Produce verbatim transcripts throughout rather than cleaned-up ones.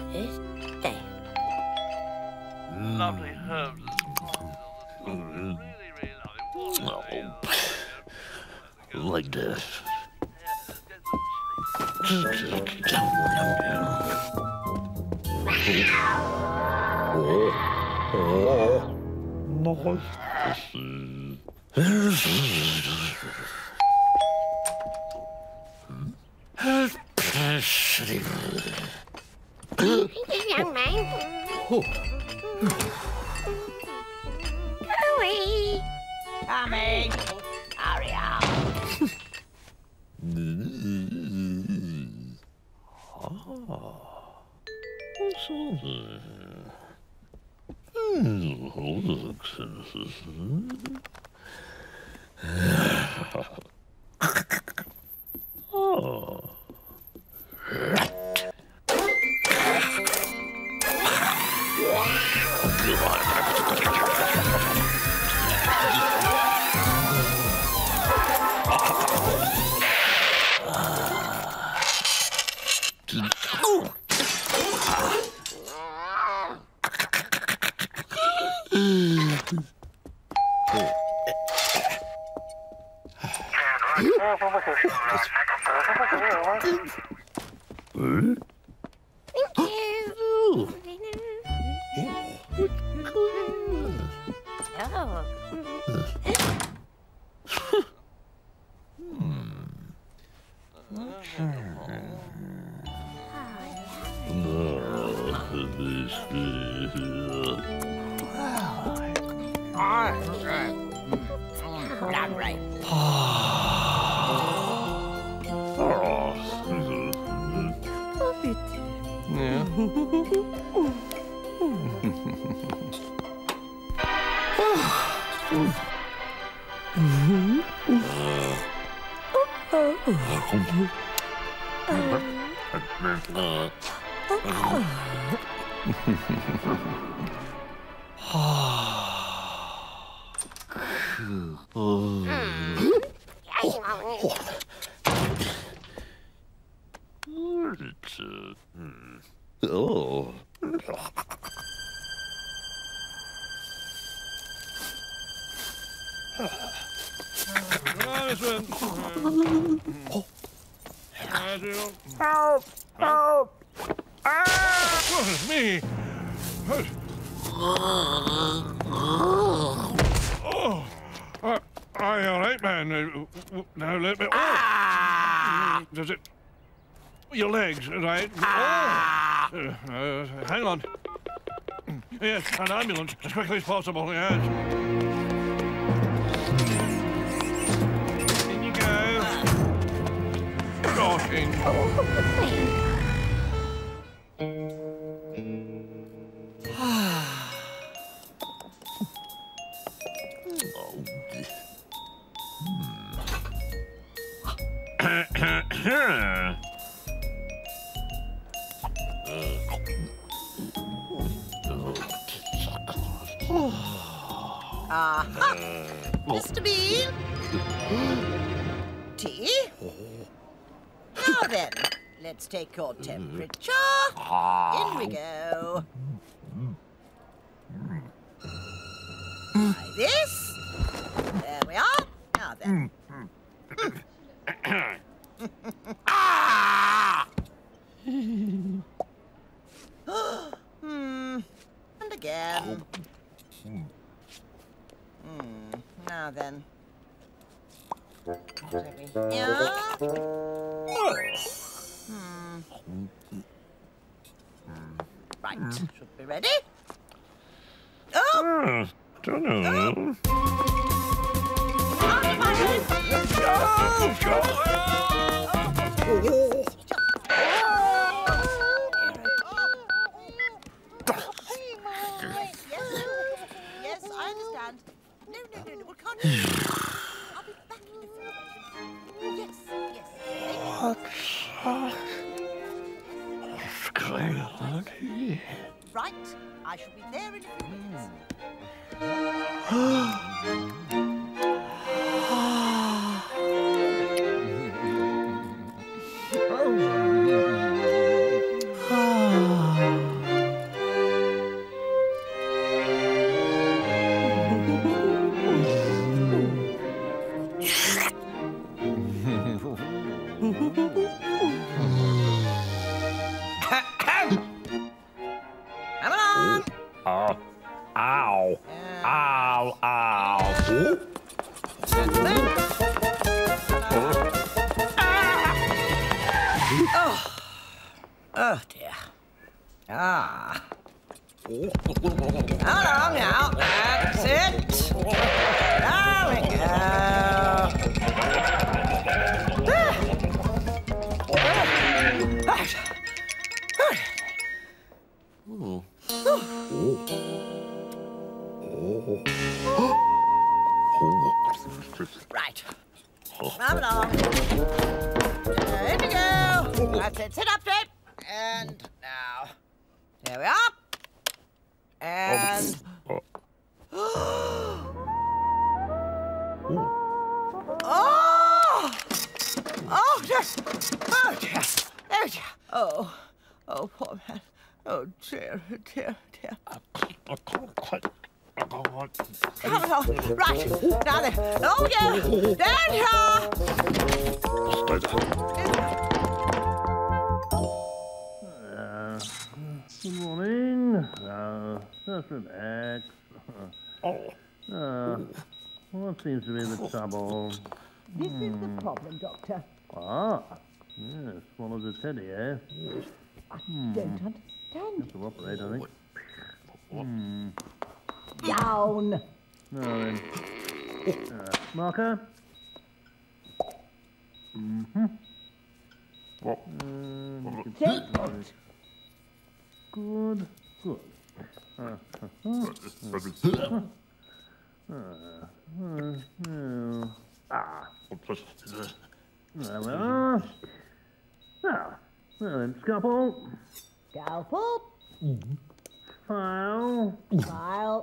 There. Lovely herbs. Mm. Really, really lovely. Oh, like this. Young man. Hurry. Coming. Hurry up. Oh. Oh. Help! Help! Ah! What is me? Oh! Uh, are you all right, man? Uh, now let me. Oh! Ah! Does it? Your legs, right? Ah! Oh! Uh, uh, hang on. Yes, an ambulance as quickly as possible. Yes. In you go. Gosh, in. Aha! Mister Bean? Tea? Now then, let's take your temperature. In we go. Try this. There we are. Now then. Ah! Hmm. And again. Hmm. Now then. Yeah. Hmm. Right. Should be ready. Oh! Uh, don't know. Oh. Out of my head. Oh. Oh. Yes, I understand. No, no, no, no. Well, can't you? I'll be back in a few minutes. Yes, yes. What's What's going on here? Right. I shall be there in a few minutes. Ah. Ah. Along now. That's it. There we go. Oh. Right. Come along. Here we go. That's it. Sit up straight. And now. There we are. And. Oh. Oh! Oh, dear. Oh, dear. Oh, dear. Oh. Oh, poor man. Oh, dear, dear, dear. I can't quite. I can't quite. Come along. Right. Now then. Oh, yeah. Down here. Uh, good morning. Uh, just relax. Oh. Uh, what seems to be the trouble? This is the problem, Doctor. Ah, yes, swallowed a teddy, eh? I don't understand. Have to operate, I think. Hmm. Down. Now then. Uh, marker. Mm-hmm. What? Uh, Take it. good, good. Uh, uh, uh, uh, uh, uh, ah, there we are. Now, well then, scalpel. Scalpel. File. File.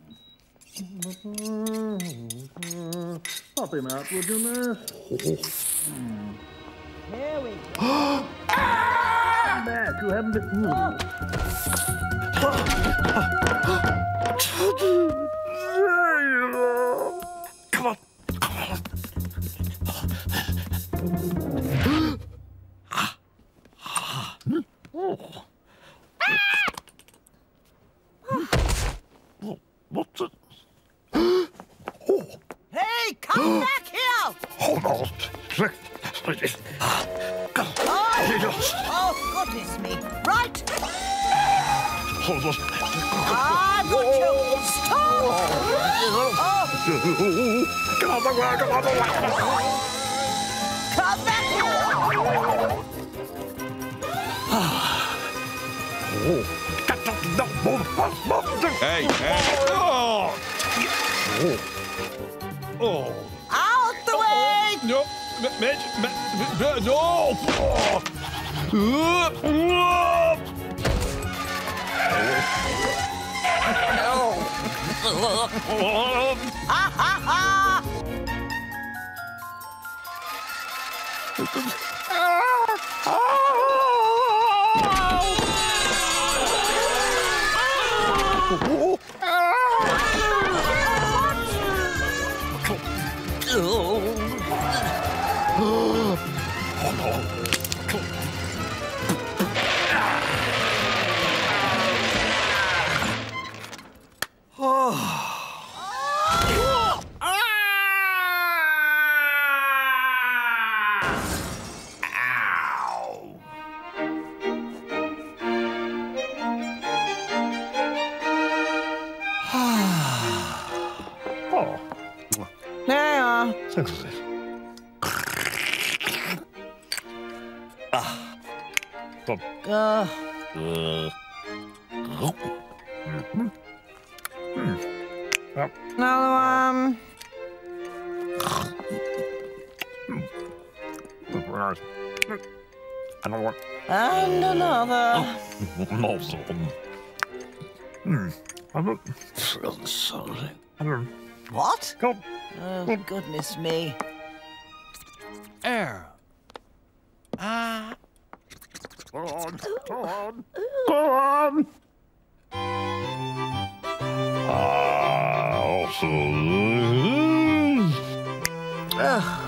Pop him out, would you, nurse? Here we go. Come back, you haven't been... Come on. Come on. Oh. What's it? Hey, come back here! Hold on. Oh, oh, goodness me. Right. Hold on. I've got you. Stop! Oh, Come on, come on, come on. come back here! Hey, hey. Oh. Oh. Out the way! No. Mitch. No. Oh. Ha ha ha! There you are. Ah. Stop. Uh, Uh. another one. Another one. And another. Also. Hmm. I don't feel sorry. I don't. What? Come. Oh, goodness me. Air. Ah. Go on. Go on. Go on. Ah, also. Ugh.